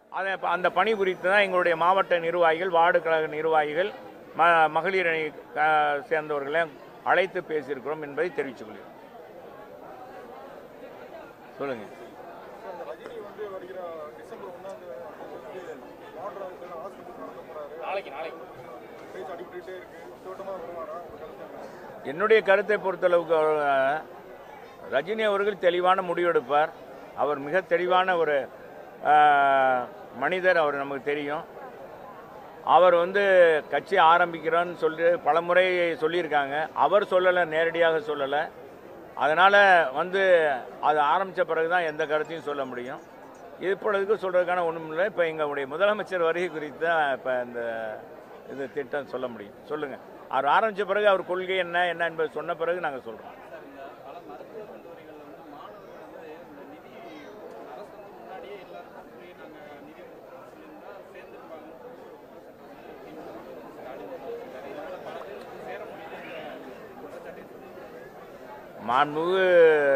அந்த பணி குறித்து தான் எங்களுடைய மாவட்ட நிர்வாகிகள், வார்டு கழக நிர்வாகிகள், மகளிர் அணி சேர்ந்தவர்களை அழைத்து பேசியிருக்கிறோம் என்பதை தெரிவித்துக் கொள்கிறேன். சொல்லுங்க. என்னுடைய கருத்தை பொறுத்தளவுக்கு ரஜினி அவர்கள் தெளிவான முடிவெடுப்பார். அவர் மிக தெளிவான ஒரு மனிதர், அவர் நமக்கு தெரியும். அவர் கட்சி ஆரம்பிக்கிறோன்னு சொல்லி பலமுறை சொல்லியிருக்காங்க. அவர் சொல்லலை, நேரடியாக சொல்லலை. அதனால் அது ஆரம்பித்த பிறகு தான் எந்த கருத்தையும் சொல்ல முடியும். இப்பொழுதுக்கு சொல்கிறதுக்கான ஒன்றும் இல்லை. இப்போ எங்களுடைய முதலமைச்சர் வருகை குறித்து தான் இப்போ இது திட்டம் சொல்ல முடியும். சொல்லுங்கள். அவர் ஆரம்பித்த பிறகு அவர் கொள்கை என்ன என்பது சொன்ன பிறகு நாங்கள் சொல்கிறோம். மாண்புமிகு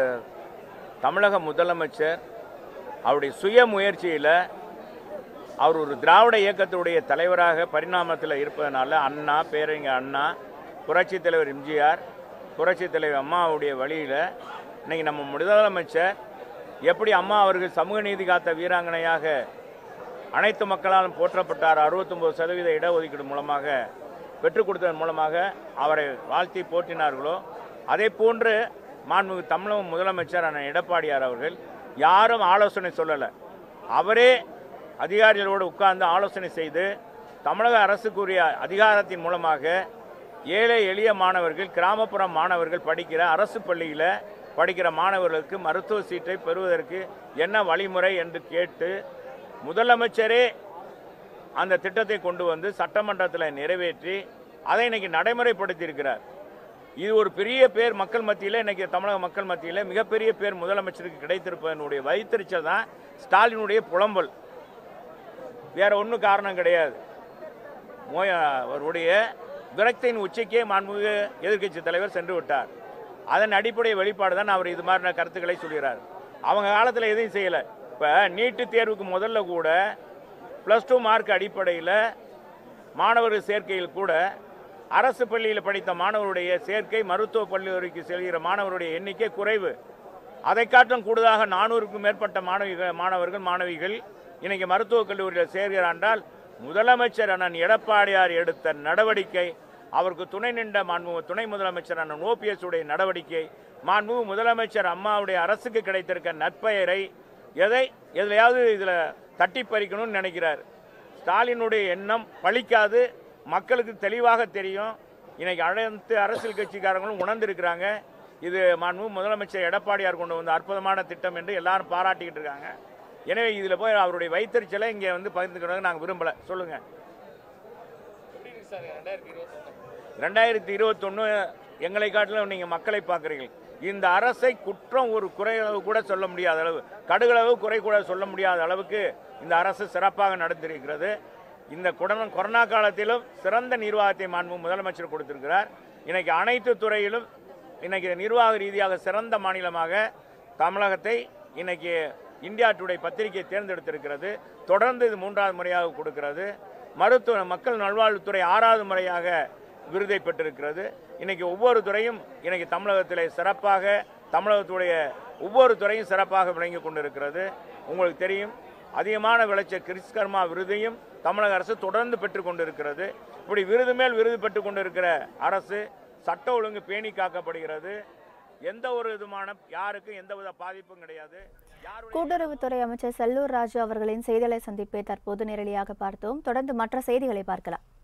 தமிழக முதலமைச்சர் அவருடைய சுய முயற்சியில் அவர் ஒரு திராவிட இயக்கத்துடைய தலைவராக பரிணாமத்தில் இருப்பதனால அண்ணா, பேரறிஞர் அண்ணா, புரட்சித் தலைவர் எம்ஜிஆர், புரட்சித் தலைவர் அம்மாவுடைய வழியில் இன்றைக்கி நம்ம முதலமைச்சர் எப்படி அம்மா அவர்கள் சமூக நீதி காத்த வீராங்கனையாக அனைத்து மக்களாலும் போற்றப்பட்டார். 69% இடஒதுக்கீடு மூலமாக பெற்றுக் கொடுத்ததன் மூலமாக அவரை வாழ்த்தி போற்றினார்களோ, அதே போன்று மாண்புமிகு தமிழக முதலமைச்சர் அண்ணன் எடப்பாடியார் அவர்கள் யாரும் ஆலோசனை சொல்லலை. அவரே அதிகாரிகளோடு உட்கார்ந்து ஆலோசனை செய்து தமிழக அரசுக்குரிய அதிகாரத்தின் மூலமாக ஏழை எளிய மாணவர்கள், கிராமப்புற மாணவர்கள் படிக்கிற அரசு பள்ளியில் படிக்கிற மாணவர்களுக்கு மருத்துவ சீட்டை பெறுவதற்கு என்ன வழிமுறை என்று கேட்டு முதலமைச்சரே அந்த திட்டத்தை கொண்டு சட்டமன்றத்தில் நிறைவேற்றி அதை இன்னைக்கு நடைமுறைப்படுத்தியிருக்கிறார். இது ஒரு பெரிய பேர் மக்கள் மத்தியில், இன்னைக்கு தமிழக மக்கள் மத்தியில் மிகப்பெரிய பேர் முதலமைச்சருக்கு கிடைத்திருப்பதனுடைய வைத்தறிச்சல் தான் ஸ்டாலினுடைய புலம்பல். வேற ஒன்றும் காரணம் கிடையாது. அவருடைய விரக்தியின் உச்சிக்கே மாண்புமிகு எதிர்க்கட்சி தலைவர் சென்று விட்டார். அதன் அடிப்படை வெளிப்பாடு தான் அவர் இது மாதிரியான கருத்துக்களை சொல்கிறார். அவங்க காலத்தில் எதையும் செய்யலை. இப்போ நீட்டு தேர்வுக்கு முதல்ல கூட +2 மார்க் அடிப்படையில் மாணவர்கள் சேர்க்கையில் கூட அரசு பள்ளியில் படித்த மாணவருடைய சேர்க்கை, மருத்துவ கல்லூரிக்கு செல்கிற மாணவருடைய எண்ணிக்கை குறைவு. அதை காட்டிலும் கூடுதலாக 400க்கும் மேற்பட்ட மாணவர்கள் மாணவிகள் இன்னைக்கு மருத்துவக் கல்லூரியில் சேர்கிறார் என்றால் முதலமைச்சர் அண்ணன் எடப்பாடியார் எடுத்த நடவடிக்கை, அவருக்கு துணை நின்ற மாண்புமிகு துணை முதலமைச்சர் அண்ணன் OPS உடைய நடவடிக்கை, மாண்புமிகு முதலமைச்சர் அம்மாவுடைய அரசுக்கு கிடைத்திருக்க நற்பெயரை எதையாவது இதில் தட்டி பறிக்கணும்னு நினைக்கிறார். ஸ்டாலினுடைய எண்ணம் பலிக்காது, மக்களுக்கு தெளிவாக தெரியும். இன்னைக்கு அனைத்து அரசியல் கட்சிக்காரங்களும் உணர்ந்திருக்கிறாங்க. இது மாண்புமிகு முதலமைச்சர் எடப்பாடியார் கொண்டு வந்த அற்புதமான திட்டம் என்று எல்லாரும் பாராட்டிக்கிட்டு இருக்காங்க. எனவே இதில் போய் அவருடைய வைத்தறிச்சலை இங்கே பகிர்ந்துக்கிறத நாங்கள் விரும்பலை. சொல்லுங்கள். 2021 எங்களை காட்டிலும் நீங்கள் மக்களை பார்க்குறீர்கள். இந்த அரசை குற்றம் ஒரு குறையளவு கூட சொல்ல முடியாத அளவு, கடுகளவு குறை கூட சொல்ல முடியாத அளவுக்கு இந்த அரசு சிறப்பாக நடந்திருக்கிறது. இந்த கொரோனா காலத்திலும் சிறந்த நிர்வாகத்தை மாண்பு முதலமைச்சர் கொடுத்திருக்கிறார். இன்னைக்கு அனைத்து துறையிலும் இன்னைக்கு நிர்வாக ரீதியாக சிறந்த மாநிலமாக தமிழகத்தை இன்னைக்கு இந்தியா டுடே பத்திரிகை தேர்ந்தெடுத்திருக்கிறது. தொடர்ந்து இது 3வது முறையாக கொடுக்கிறது. மருத்துவ மக்கள் நல்வாழ்வுத்துறை 6வது முறையாக விருதை பெற்றிருக்கிறது. இன்னைக்கு ஒவ்வொரு துறையும் இன்னைக்கு தமிழகத்தில் சிறப்பாக, தமிழகத்துடைய ஒவ்வொரு துறையும் சிறப்பாக விளங்கி கொண்டிருக்கிறது. உங்களுக்கு தெரியும், அதிகமான விளைச்சல் கிறிஸ்கர்மா விருதையும் தமிழக அரசு தொடர்ந்து பெற்றுக் கொண்டிருக்கிறது. இப்படி விருது மேல் விருது பெற்றுக் கொண்டிருக்கிற அரசு சட்ட ஒழுங்கு பேணி காக்கப்படுகிறது. எந்த ஒரு விதமான யாருக்கும் எந்தவித பாதிப்பும் கிடையாது. கூட்டுறவுத்துறை அமைச்சர் செல்லூர் ராஜு அவர்களின் செய்தியாளர் சந்திப்பை தற்போது நேரடியாக பார்த்தோம். தொடர்ந்து மற்ற செய்திகளை பார்க்கலாம்.